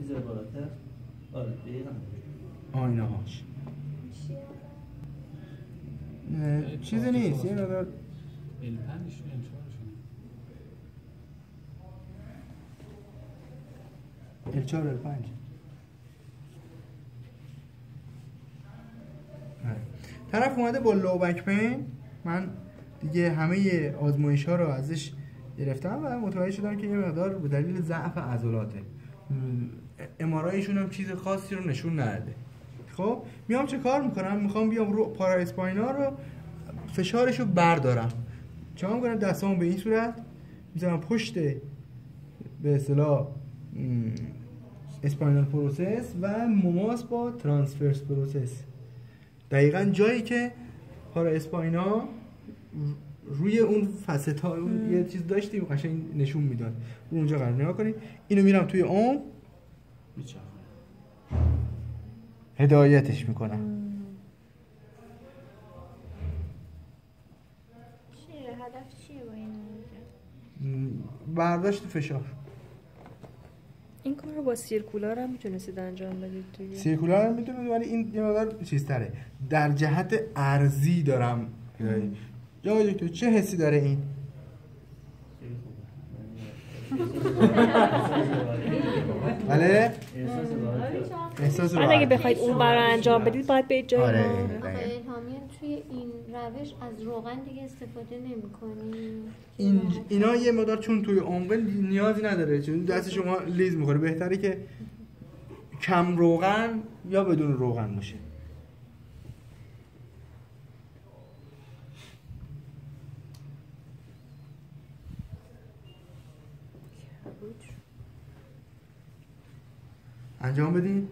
میذاره بالاتر. آره دقیقاً آینه هاش چیزی نیست، یه مقدار L4 L5 طرف اومده با لو بک پین. من دیگه همه آزمایش ها رو ازش گرفتم و متوجه شدم که یه مقدار به دلیل ضعف عضلاته. امارایشون هم چیز خاصی رو نشون نداده. خب میام چه کار میکنم؟ میخوام بیام رو پارا اسپاینا رو فشارش رو بردارم. چه میکنم؟ دستامو به این صورت میذارم پشت به اصطلاح اسپاینال پروسس و مماس با ترانسفرس پروسس، دقیقاً جایی که پارا اسپاینا روی اون فستا یه چیز داشتیم قشنگ نشون میداد، اونجا قرار نگاه کنید. اینو میرم توی اون هدایتش میکنم. چیه هدف چیه با این برداشت فشار. این کار رو با سیرکولار هم میتونستید انجام بدید توی سیرکولار هم میتونید، ولی این یه مقدار چیزتره. در جهت ارزی دارم. یا دکتر چه حسی داره این؟ بله؟ احساس راحت. اگه بخواید اون برای انجام بدید باید به جای آره. ما. الهامیان توی این روش از روغن دیگه استفاده نمی‌کنی؟ اینا یه مقدار چون توی عمق نیازی نداره، چون دست شما لیز می‌خوره، بهتره که کم روغن یا بدون روغن باشه. انجام بدین.